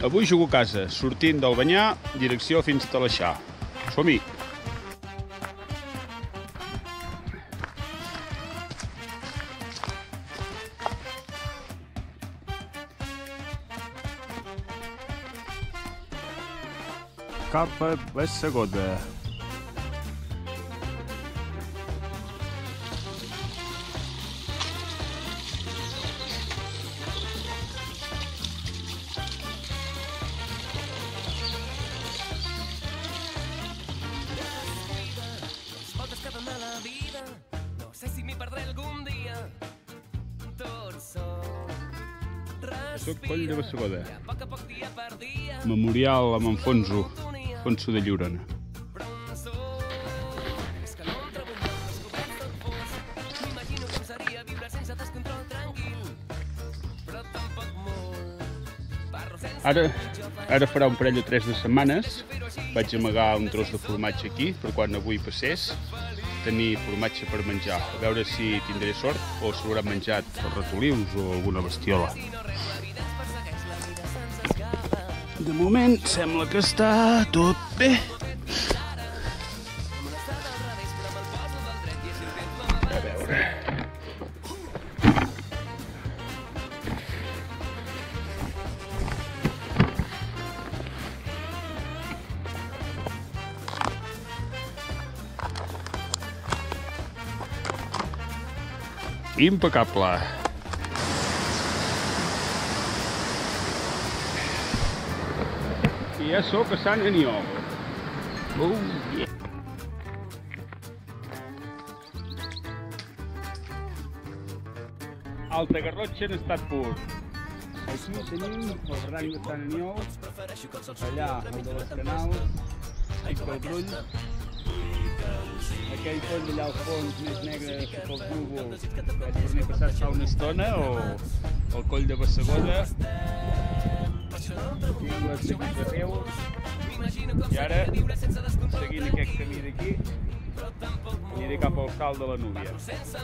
Avui jugo a casa, sortint d'Albanyà, direcció fins a l'Aleixar. Som-hi! Cap a Bassegoda. Soc Coll de Bassegoda. Memorial amb en Fonso de Llorona. Ara farà un parell o 3 de setmanes vaig amagar un tros de formatge aquí per quan avui passés tenir formatge per menjar, a veure si tindré sort o s'hauran menjat els ratolius o alguna bestiola. De moment sembla que està tot bé. A veure... Impecable. I ja sóc a Sant Aniol. Oh, yeah. Alta Garrotxa en estat pur. Aquí tenim el rang de Sant Aniol, allà el de les Canals, aquí el Brull, aquell pont d'allà al fons més negre que pel núvol que vaig venir a passar fa una estona, o el Coll de Bassegoda, aquí les seguits de peu, i ara, seguint aquest camí d'aquí, aniré cap al Cal de la Núvia.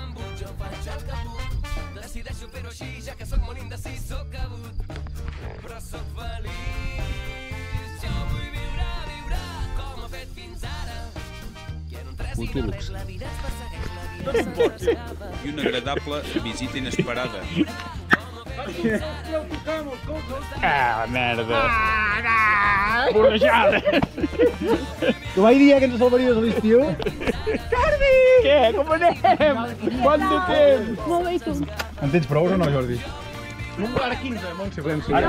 Decideixo fer-ho així, ja que soc molt indecis, soc cabut, però soc feliç. Jo vull viure com ho he fet fins ara. Fotolux. I una agradable visita inesperada. Ah, merda! Borrejada! Tu vaig dir que ens salvaries a l'estiu? Jordi! Què? Com anem? Quant de temps? Molt bé, i tu? En tens prou o no, Jordi? Ara 15, Montse.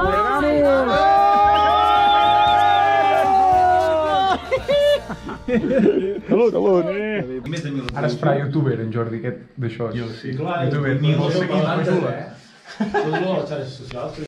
Salut, salut! Ara es farà youtuber, en Jordi, aquest d'això. Jo, sí, clar. Youtuber, ni vols seguir per tu, eh?